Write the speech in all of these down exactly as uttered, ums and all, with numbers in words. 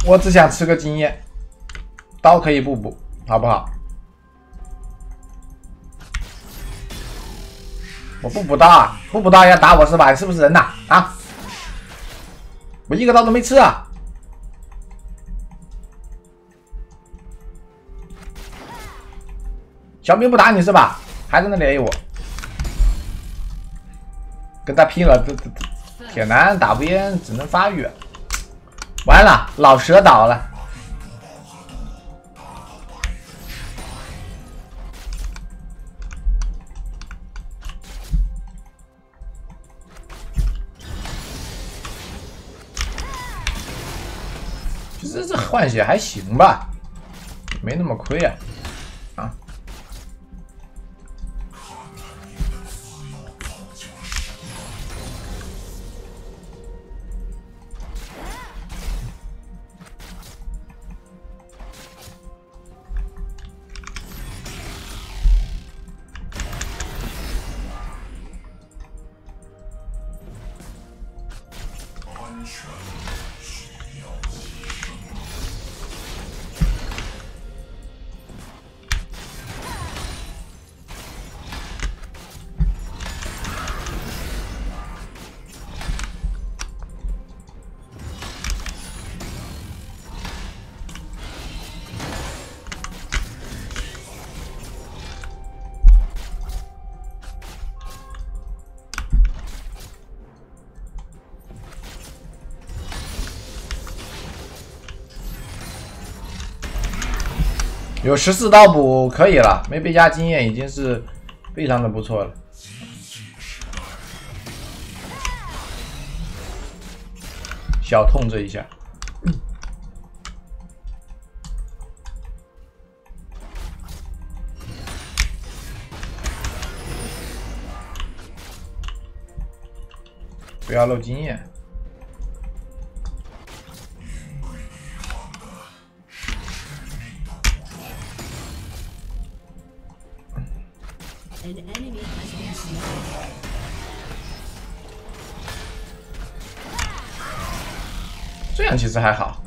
我只想吃个经验，刀可以不补，好不好？我不补刀啊，不补刀要打我是吧？你是不是人呐？啊！我一个刀都没吃啊！小兵不打你是吧？还在那里 A 我，跟他拼了，这这这铁男打不赢，只能发育。完了，老蛇倒了。其实这换血还行吧，没那么亏啊。啊。有十四刀补可以了，没被加经验已经是非常的不错了。小痛这一下，不要漏经验。 An enemy has been slain. 这样其实还好。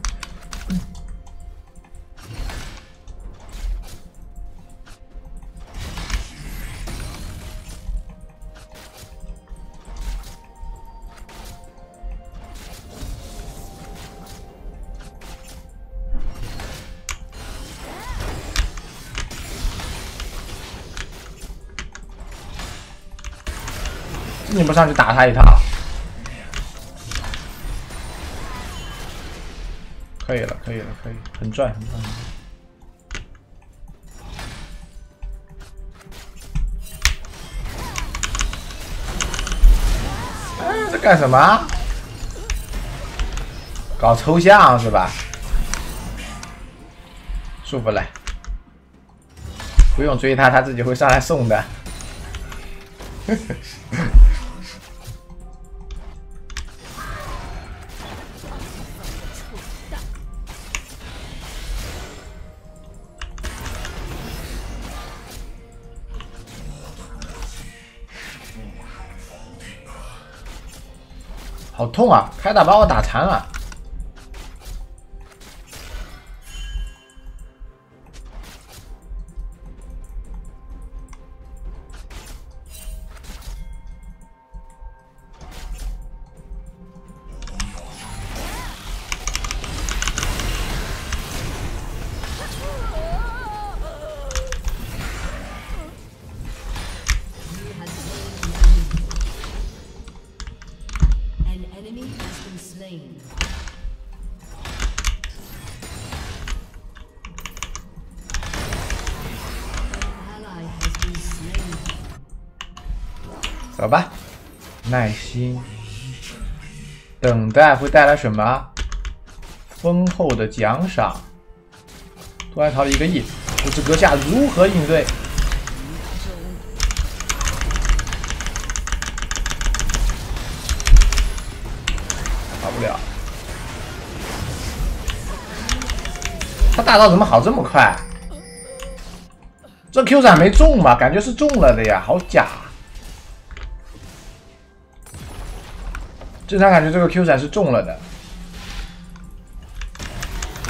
你不上去打他一套？可以了，可以了，可以，很赚，很赚。哎，这干什么？搞抽象是吧？舒服了，不用追他，他自己会上来送的。好痛啊！开打把我打残了。走吧，耐心等待会带来什么？丰厚的奖赏。多还逃了一个亿，不知阁下如何应对？跑不了。他大招怎么好这么快？这 Q 闪没中吧？感觉是中了的呀，好假。 正常感觉这个 Q 闪是中了的，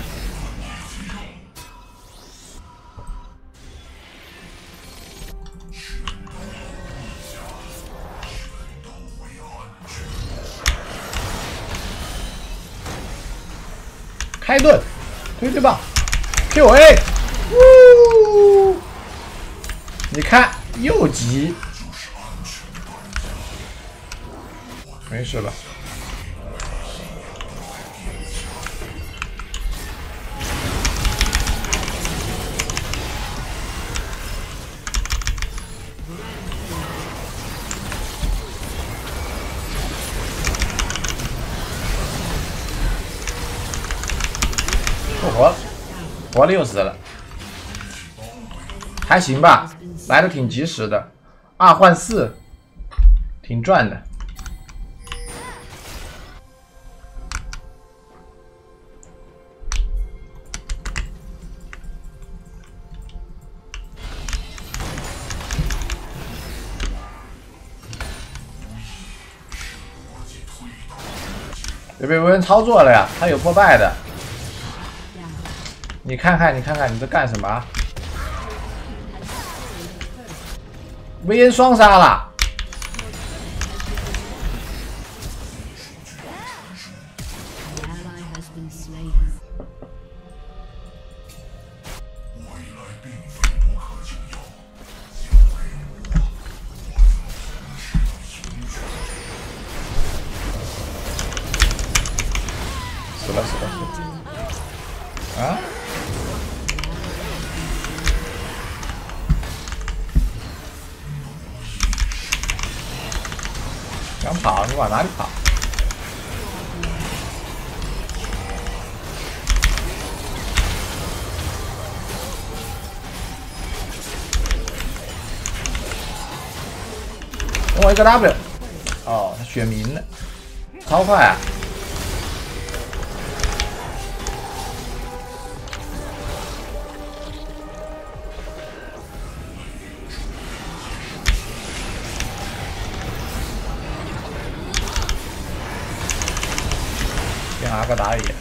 开盾，推推棒 ，Q A， 呜！你看又急，没事吧？不活了，活了又死了，还行吧，来的挺及时的，二换四，挺赚的。这被维恩操作了呀，他有破败的。你看看，你看看，你在干什么啊？维恩双杀了。死了死了死了！啊？想跑你往哪里跑？等我一个 W。哦，他选民了，超快啊！先阿哥打野，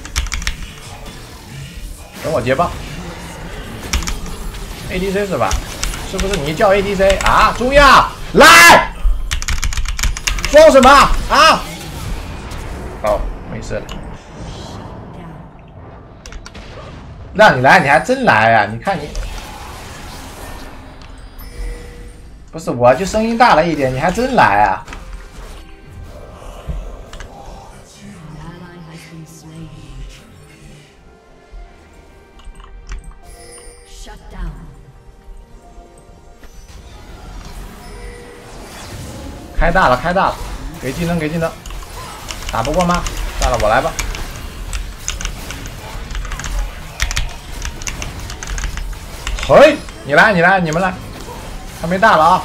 等我接棒。A D C 是吧？是不是你叫 A D C 啊？中亚来，装什么啊？哦，没事了。让你来，你还真来呀、啊？你看你，不是我就声音大了一点，你还真来啊？开大了，开大了，给技能，给技能，打不过吗？算了，我来吧。嘿，你来，你来，你们来，还没大了啊！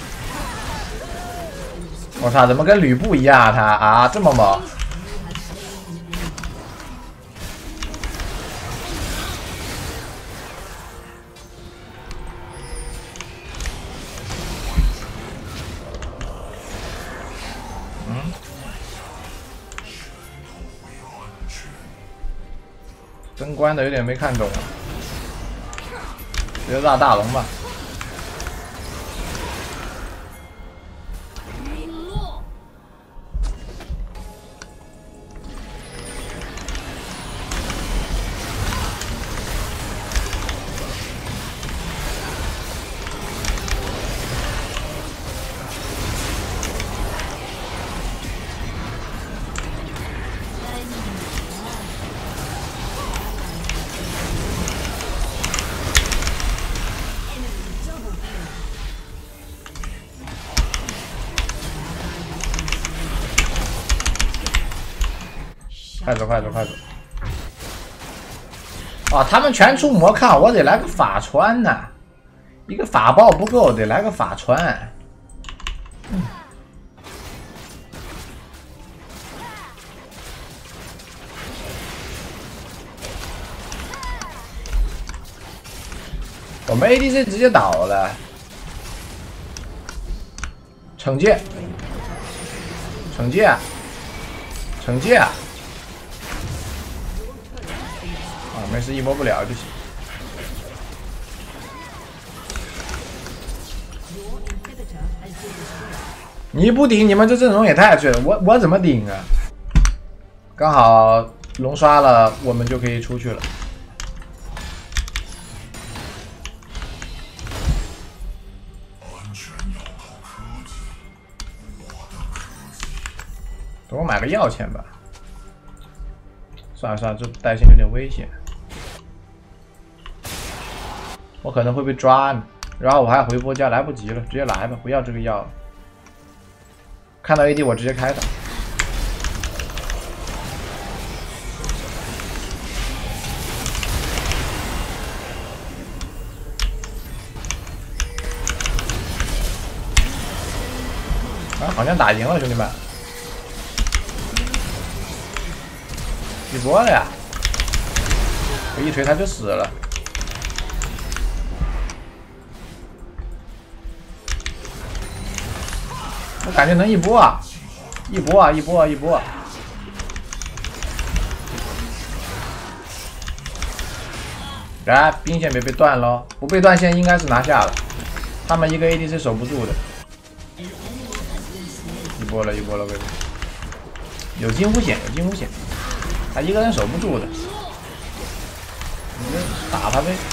我操，怎么跟吕布一样啊？他啊，这么猛！升官的有点没看懂，直接炸大龙吧。快走快走快走！哦，他们全出魔抗，我得来个法穿呐、啊！一个法爆不够，得来个法穿。嗯，我们 A D C 直接倒了，惩戒，惩戒，惩戒！啊，没事，一摸不了就行。你不顶，你们这阵容也太脆了，我我怎么顶啊？刚好龙刷了，我们就可以出去了。等我买个药钱吧。算了算了，这带线有点危险，我可能会被抓呢。然后我还要回波加，来不及了，直接来吧，不要这个药了。看到 A D 我直接开他。啊，好像打赢了，兄弟们。 一波了呀！我一锤他就死了。我感觉能一波啊！一波啊！一波啊！一波啊！来，兵线别被断喽！不被断线应该是拿下了。他们一个 A D 是守不住的。一波了，一波了，各位。有惊无险，有惊无险。 他一个人守不住的，你就打他呗。